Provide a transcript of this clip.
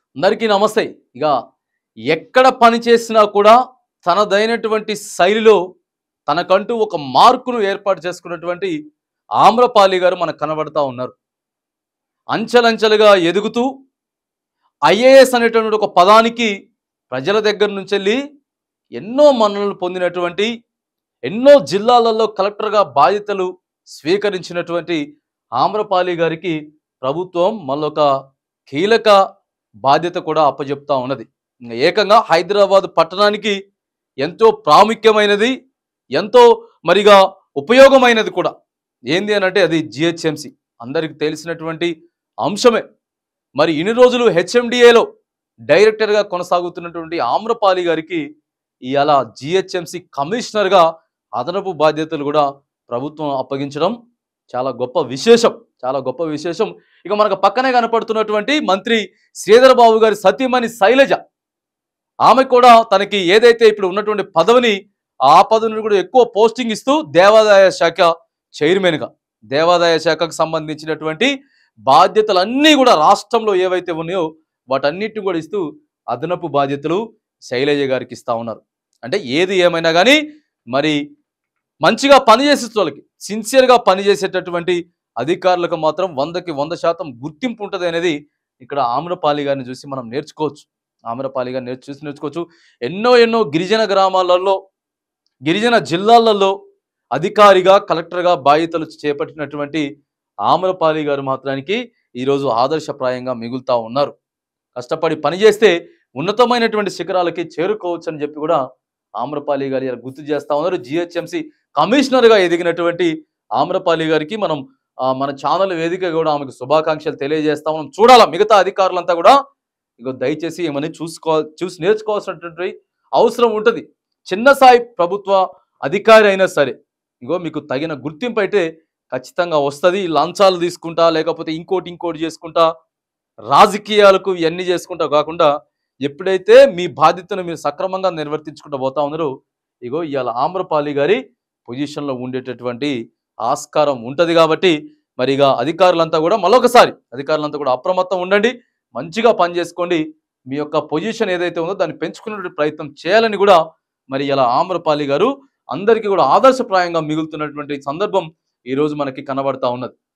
అందరికీ నమస్తే. ఇక ఎక్కడ పని చేసినా కూడా తనదైనటువంటి శైలిలో తనకంటూ ఒక మార్కును ఏర్పాటు చేసుకున్నటువంటి ఆమ్రపాలి గారు మనకు కనబడతా ఉన్నారు. అంచెలంచెలుగా ఎదుగుతూ ఐఏఎస్ అనేటువంటి ఒక పదానికి ప్రజల దగ్గర నుంచెళ్ళి ఎన్నో మన్ననలు పొందినటువంటి, ఎన్నో జిల్లాలలో కలెక్టర్‌గా బాధ్యతలు స్వీకరించినటువంటి ఆమ్రపాలి గారికి ప్రభుత్వం మళ్ళొక కీలక బాధ్యత కూడా అప్పజెప్తా ఉన్నది. ఏకంగా హైదరాబాద్ పట్టణానికి ఎంతో ప్రాముఖ్యమైనది, ఎంతో మరిగా ఉపయోగమైనది కూడా. ఏంది అనంటే అది జీహెచ్ఎంసీ. అందరికి తెలిసినటువంటి అంశమే. మరి ఇన్ని రోజులు హెచ్ఎండిఏలో డైరెక్టర్‌గా కొనసాగుతున్నటువంటి ఆమ్రపాలి గారికి ఇయాల జీహెచ్ఎంసీ కమిషనర్‌గా అదనపు బాధ్యతలు కూడా ప్రభుత్వం అప్పగించడం చాలా గొప్ప విశేషం. చాలా గొప్ప విశేషం. ఇక మనకు పక్కనే కనపడుతున్నటువంటి మంత్రి శ్రీధర్ బాబు గారి సతీమణి శైలజ, ఆమె కూడా తనకి ఏదైతే ఇప్పుడు ఉన్నటువంటి పదవిని, ఆ పదవిని కూడా ఎక్కువ పోస్టింగ్ ఇస్తూ దేవాదాయ శాఖ చైర్మన్‌గా, దేవాదాయ శాఖకు సంబంధించినటువంటి బాధ్యతలన్నీ కూడా రాష్ట్రంలో ఏవైతే ఉన్నాయో వాటన్నిటిని కూడా ఇస్తూ అదనపు బాధ్యతలు శైలజ గారికి ఇస్తా ఉన్నారు. అంటే ఏది ఏమైనా కానీ మరి మంచిగా పనిచేసే వాళ్ళకి, సిన్సియర్‌గా పనిచేసేటటువంటి అధికారులకు మాత్రం 100కి 100% గుర్తింపు ఉంటది అనేది ఇక్కడ ఆమ్రపాలి గారిని చూసి మనం నేర్చుకోవచ్చు. ఆమ్రపాలి గారిని నేర్చుకోవచ్చు. ఎన్నో ఎన్నో గిరిజన గ్రామాలలో, గిరిజన జిల్లాలలో అధికారిగా, కలెక్టర్‌గా బాధ్యతలు చేపట్టినటువంటి ఆమ్రపాలి గారు మాత్రానికి ఈరోజు ఆదర్శప్రాయంగా మిగులుతా ఉన్నారు. కష్టపడి పనిచేస్తే ఉన్నతమైనటువంటి శిఖరాలకి చేరుకోవచ్చు అని చెప్పి కూడా ఆమ్రపాలి గారు ఇలా గుర్తు చేస్తా ఉన్నారు. జీహెచ్ఎంసీ కమిషనర్‌గా ఎదిగినటువంటి ఆమ్రపాలి గారికి మనం మన ఛానల్ వేదిక కూడా ఆమెకు శుభాకాంక్షలు తెలియజేస్తా ఉన్నాం. చూడాలా మిగతా అధికారులంతా కూడా ఇగో దయచేసి ఏమని చూసి నేర్చుకోవాల్సినటువంటి అవసరం ఉంటుంది. చిన్న స్థాయి ప్రభుత్వ అధికారి అయినా సరే ఇగో మీకు తగిన గుర్తింపు అయితే ఖచ్చితంగా వస్తుంది. లంచాలు తీసుకుంటా, లేకపోతే ఇంకోటి చేసుకుంటా, రాజకీయాలకు ఇవన్నీ చేసుకుంటా కాకుండా ఎప్పుడైతే మీ బాధ్యతను మీరు సక్రమంగా నిర్వర్తించుకుంటూ పోతా ఉన్నారో ఇగో ఇవాళ ఆమ్రపాలి గారి పొజిషన్లో ఉండేటటువంటి ఆస్కారం ఉంటుంది. కాబట్టి మరి ఇక అధికారులంతా కూడా మరొకసారి అధికారులంతా కూడా అప్రమత్తం ఉండండి, మంచిగా పనిచేసుకోండి. మీ యొక్క పొజిషన్ ఏదైతే ఉందో దాన్ని పెంచుకునే ప్రయత్నం చేయాలని కూడా మరి ఇలా ఆమ్రపాలి గారు అందరికీ కూడా ఆదర్శప్రాయంగా మిగులుతున్నటువంటి సందర్భం ఈరోజు మనకి కనబడతా ఉన్నది.